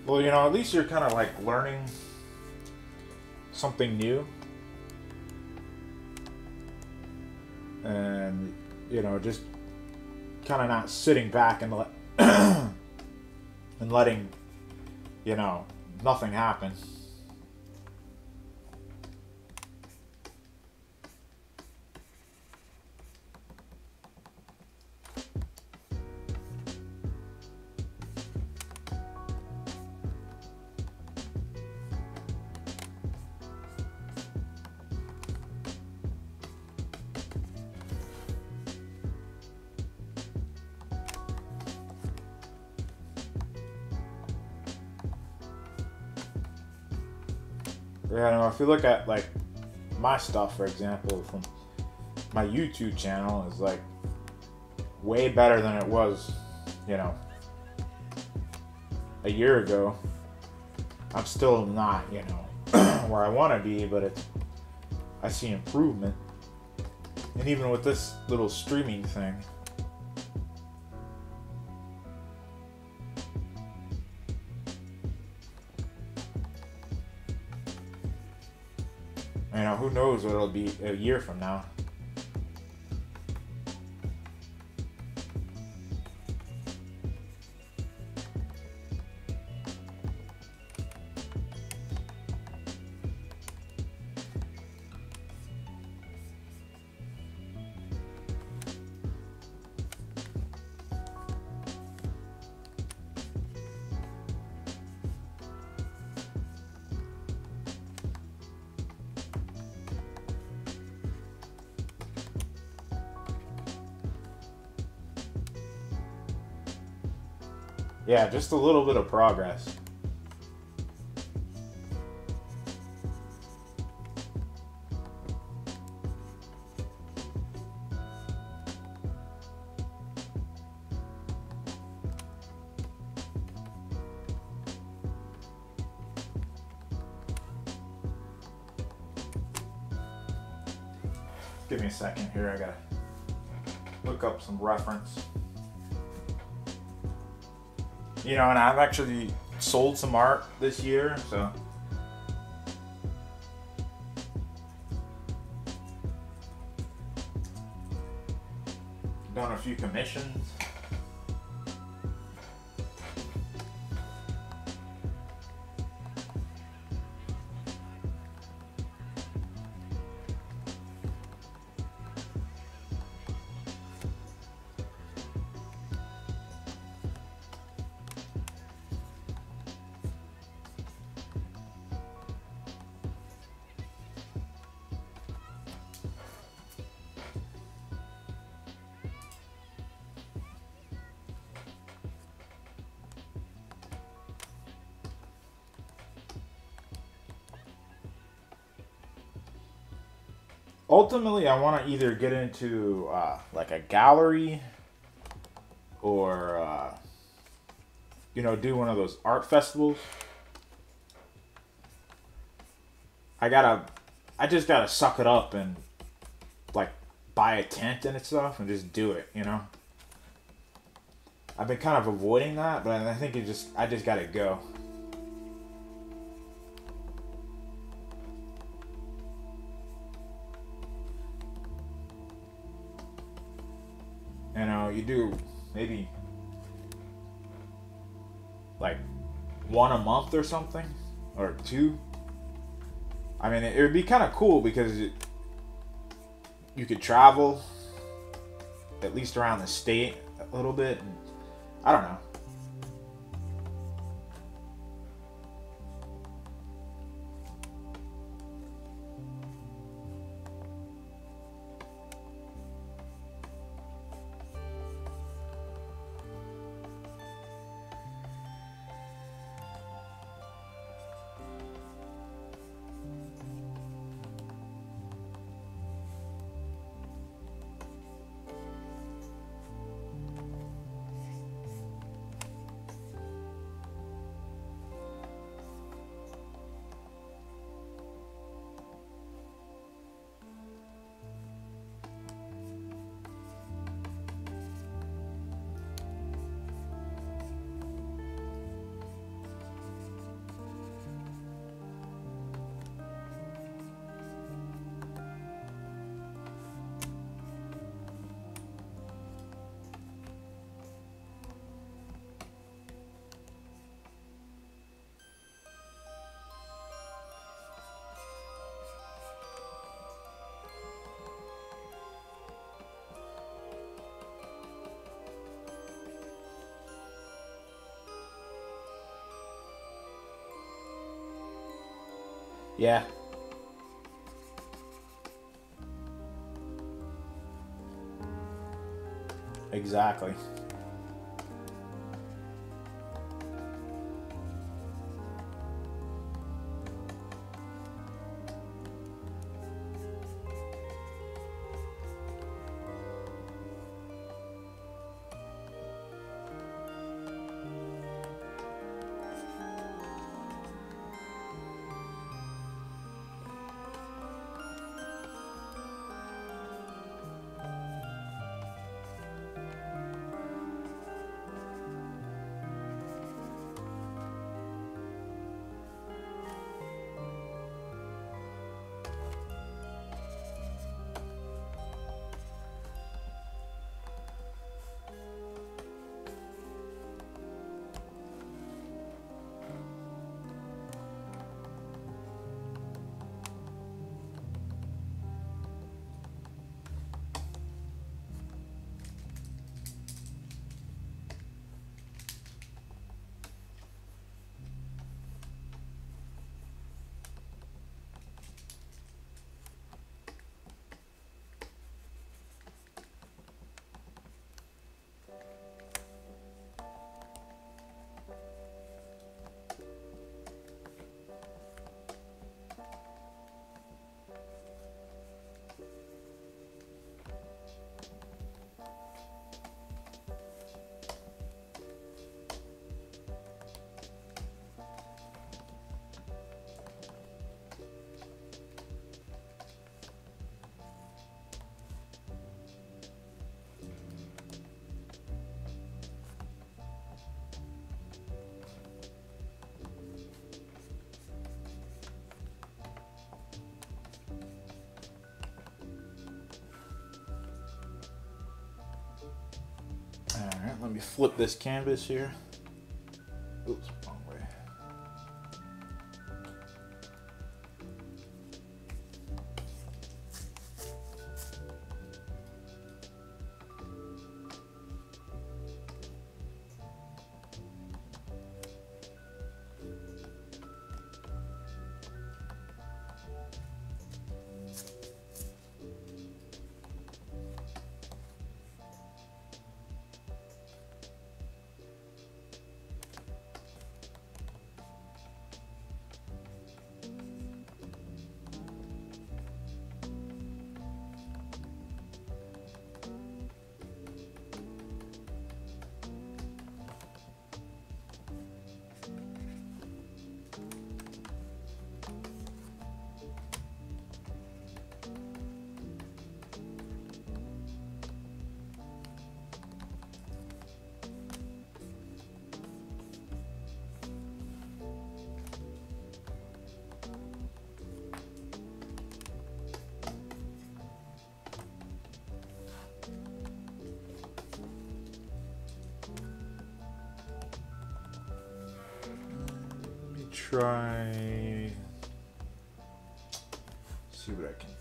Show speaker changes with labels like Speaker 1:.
Speaker 1: Well, you know, at least you're kind of like learning something new. And, you know, just kind of not sitting back and and letting, you know, nothing happen. Yeah, no, if you look at like my stuff, for example, from my YouTube channel, is like way better than it was, you know, a year ago. I'm still not, you know, where I want to be, but I see improvement. And even with this little streaming thing, you know, who knows what it'll be a year from now. Yeah, just a little bit of progress. Give me a second here, I gotta look up some reference. You know, and I've actually sold some art this year, so done a few commissions. Ultimately, I want to either get into like a gallery or, you know, do one of those art festivals. I just gotta suck it up and like buy a tent and stuff and just do it, you know? I've been kind of avoiding that, but I think I just gotta go. You know, you do maybe like one a month or something, or two. I mean, it would be kind of cool because you could travel at least around the state a little bit. And I don't know. Yeah. Exactly. Alright, let me flip this canvas here. Oops, wrong way. Try see what I can